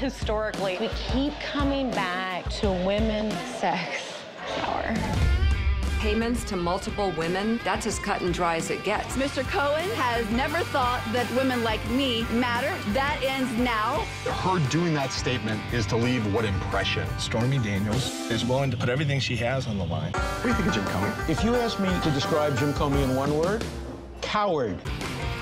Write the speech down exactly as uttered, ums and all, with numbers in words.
historically. We keep coming back to women's sex power. Payments to multiple women, that's as cut and dry as it gets. Mister Cohen has never thought that women like me matter. That ends now. Her doing that statement is to leave what impression? Stormy Daniels is willing to put everything she has on the line. What do you think of Jim Comey? If you ask me to describe Jim Comey in one word, coward.